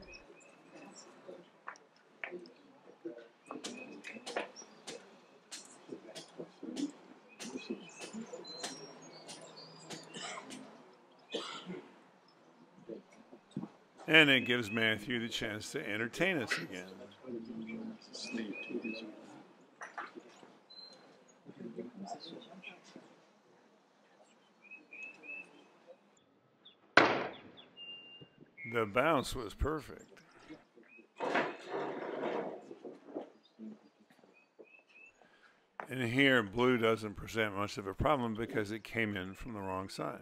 And it gives Matthew the chance to entertain us again. The bounce was perfect. And here, blue doesn't present much of a problem because it came in from the wrong side.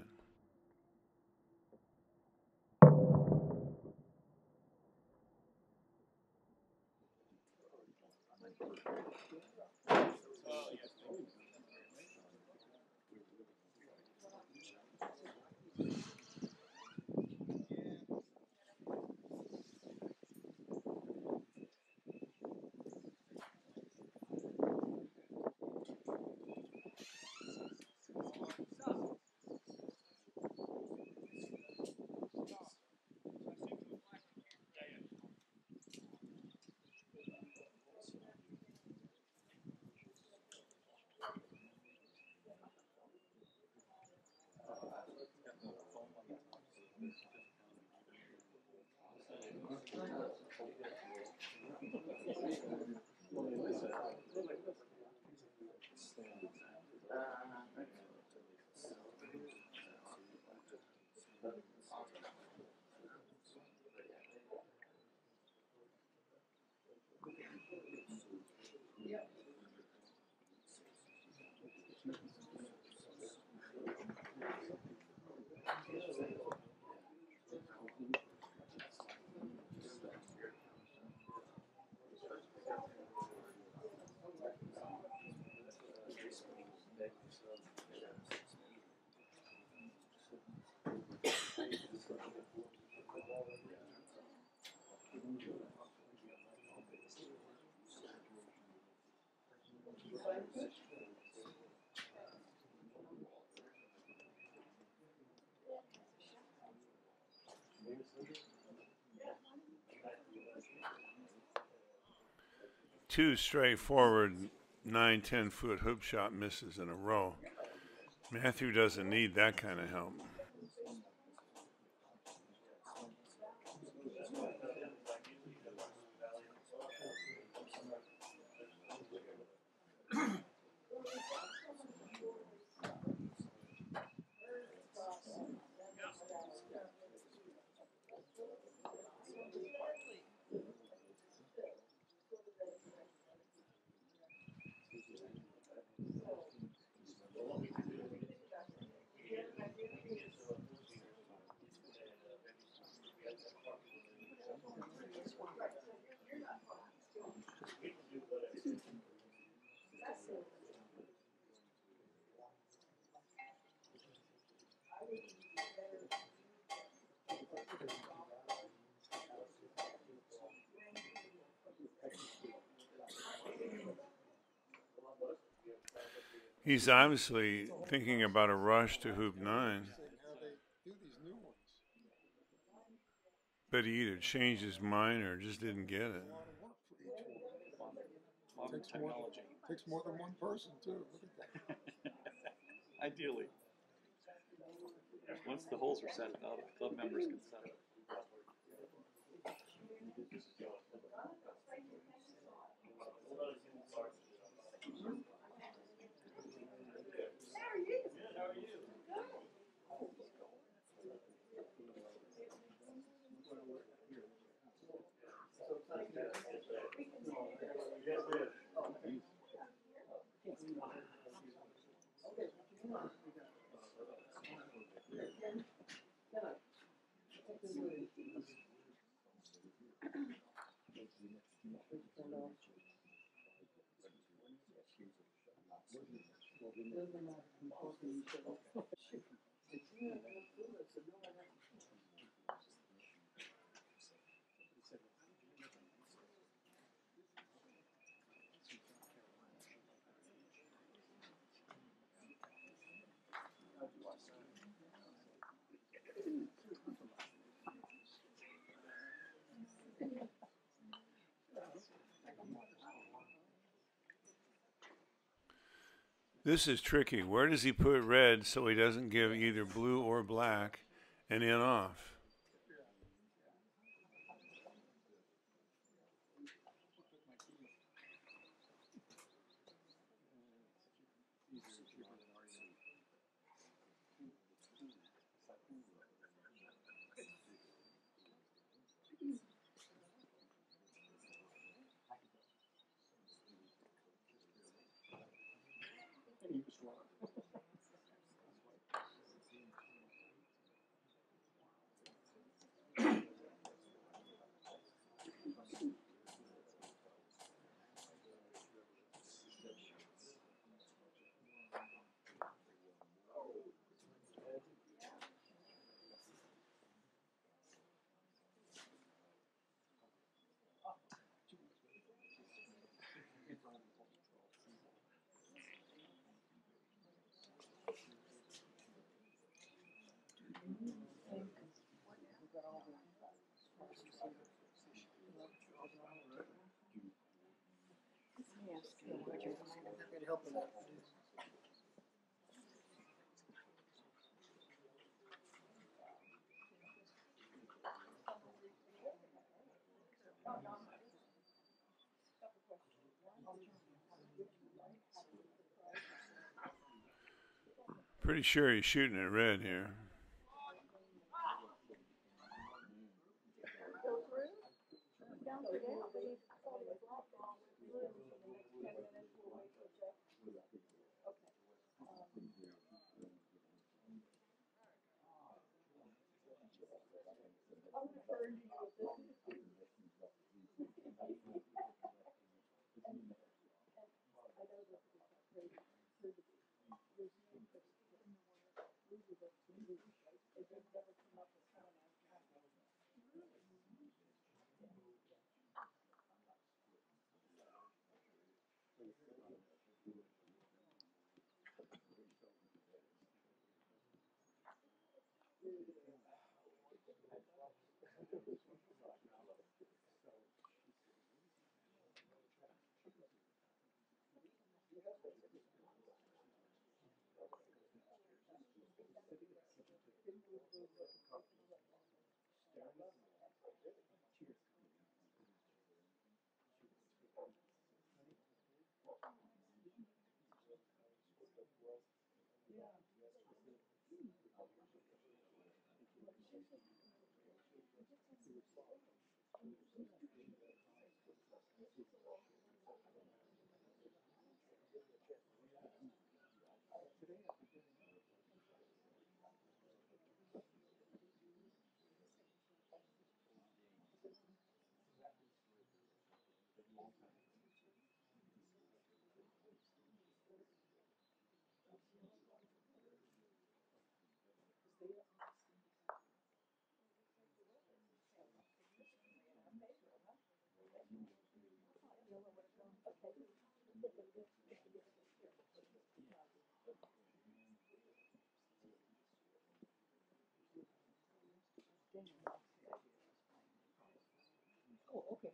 Two straightforward nine, ten foot hoop shot misses in a row. Matthew doesn't need that kind of help. He's obviously thinking about a rush to hoop nine. But he either changed his mind or just didn't get it. A lot of work for each one. Modern Takes more, technology. takes more than one person too. Look at that. Ideally. Once the holes are set, the other club members can set it. This is tricky. Where does he put red so he doesn't give either blue or black an in off? Pretty sure he's shooting at red here. Oh, okay.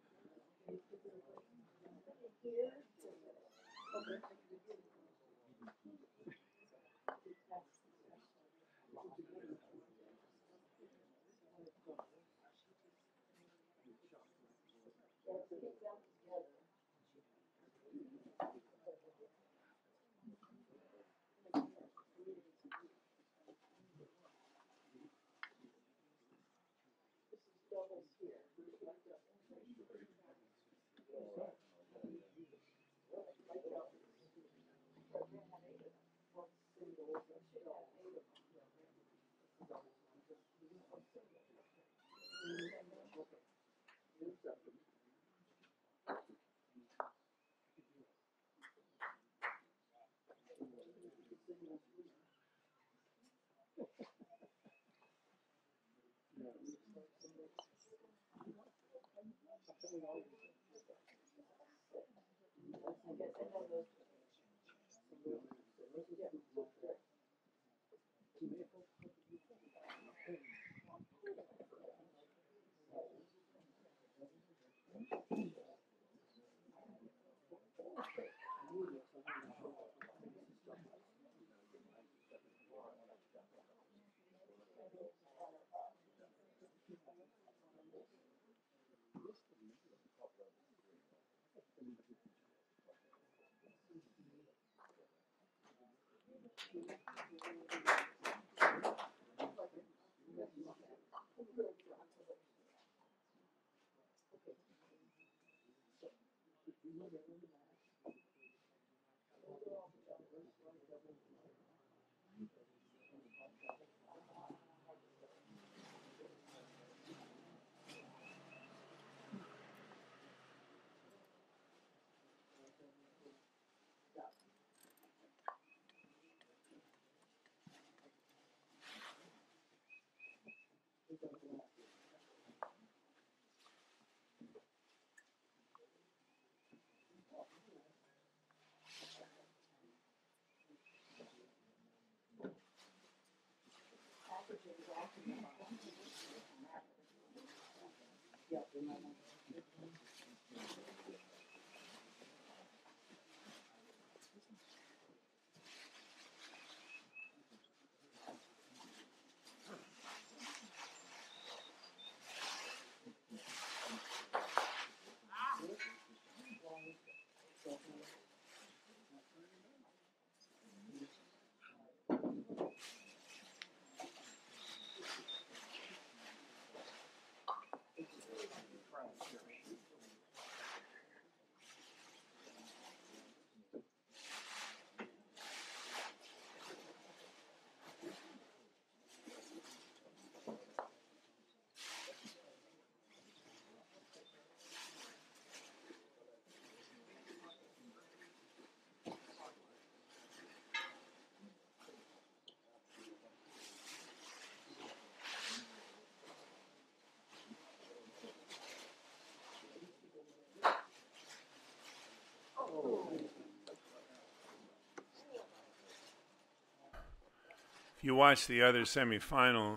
If you watch the other semifinal,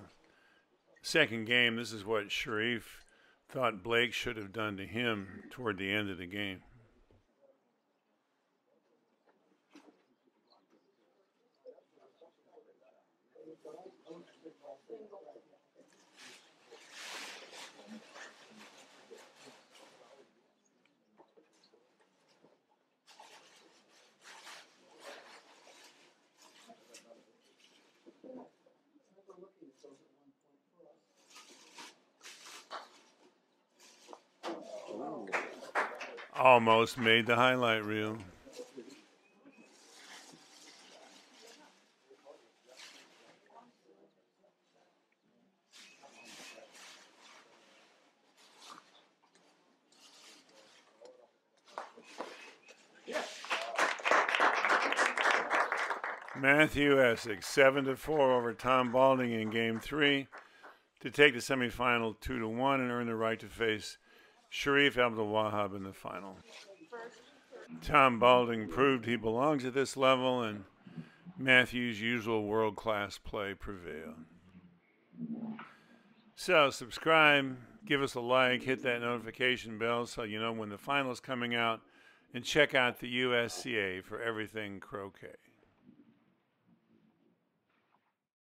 second game, this is what Sharif thought Blake should have done to him toward the end of the game. Almost made the highlight reel. Matthew Essick, seven to four over Tom Balding in game three to take the semifinal two to one and earn the right to face Sharif Abdul Wahab in the final. Tom Balding proved he belongs at this level, and Matthew's usual world-class play prevailed. So subscribe, give us a like, hit that notification bell so you know when the final's coming out, and check out the U S C A for everything croquet.